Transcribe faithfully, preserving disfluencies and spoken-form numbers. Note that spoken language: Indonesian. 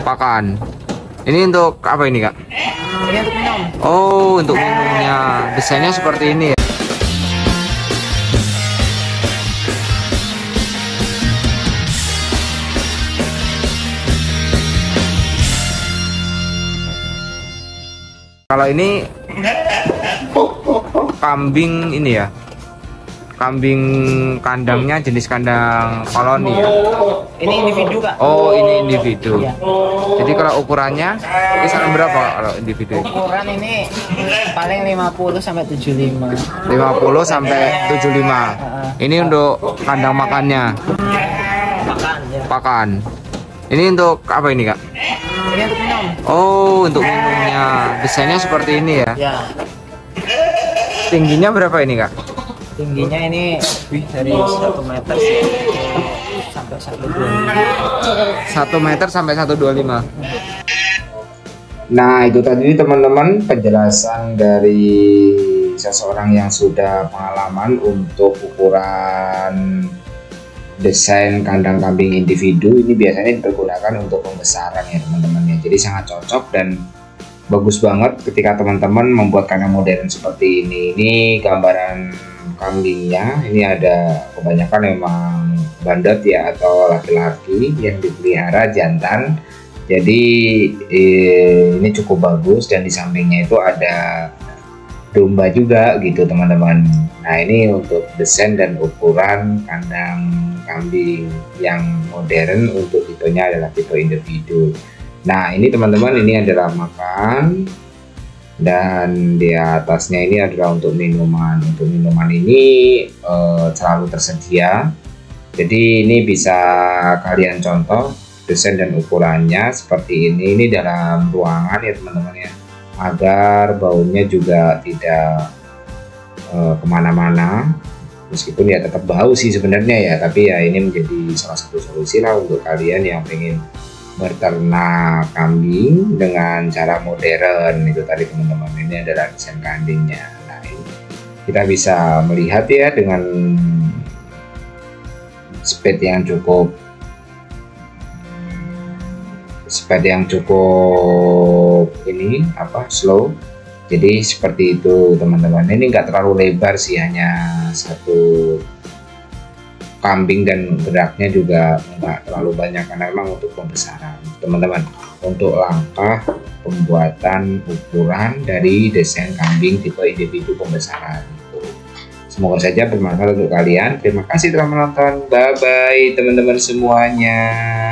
pakan. Ini untuk apa ini, Kak? Ini untuk minum. Oh, untuk minumnya. Desainnya seperti ini ya. Kalau ini kambing ini ya, kambing kandangnya jenis kandang koloni ya. Ini individu, Kak. Oh, ini individu. Iya. Jadi kalau ukurannya kisaran berapa kalau individu? Ukuran ini paling lima puluh sampai tujuh puluh lima. lima puluh sampai tujuh puluh lima. Ini untuk kandang makannya. Makan ya. Pakan. Ini untuk apa ini, Kak? Ini untuk minum. Oh, untuk minumnya. Desainnya seperti ini ya. Ya. Tingginya berapa ini, Kak? Tingginya ini lebih dari satu meter sih. Sampai satu dua lima. satu meter sampai seratus dua puluh lima. Nah, itu tadi teman-teman penjelasan dari seseorang yang sudah pengalaman untuk ukuran desain kandang kambing individu. Ini biasanya dipergunakan untuk pembesaran ya teman-teman ya. Jadi sangat cocok dan bagus banget ketika teman-teman membuat kandang modern seperti ini. Ini gambaran kambingnya. Ini ada kebanyakan memang bandot ya atau laki-laki yang dipelihara jantan. Jadi eh, ini cukup bagus dan di sampingnya itu ada domba juga gitu teman-teman. Nah, ini untuk desain dan ukuran kandang kambing yang modern. Untuk tipenya adalah tipe individu. Nah, ini teman-teman, ini adalah makan dan di atasnya ini adalah untuk minuman. Untuk minuman ini eh, selalu tersedia. Jadi ini bisa kalian contoh desain dan ukurannya seperti ini. Ini dalam ruangan ya teman-teman ya, agar baunya juga tidak uh, kemana-mana. Meskipun ya tetap bau sih sebenarnya ya, tapi ya ini menjadi salah satu solusi lah untuk kalian yang pengen berternak kambing dengan cara modern. Itu tadi teman-teman, ini adalah desain kandangnya. Nah, ini kita bisa melihat ya dengan speed yang cukup speed yang cukup ini apa slow. Jadi seperti itu teman-teman. Ini enggak terlalu lebar sih, hanya satu kambing dan geraknya juga enggak terlalu banyak karena memang untuk pembesaran teman-teman. Untuk langkah pembuatan ukuran dari desain kambing tipe individu pembesaran. Semoga saja bermanfaat untuk kalian. Terima kasih telah menonton. Bye bye teman-teman semuanya.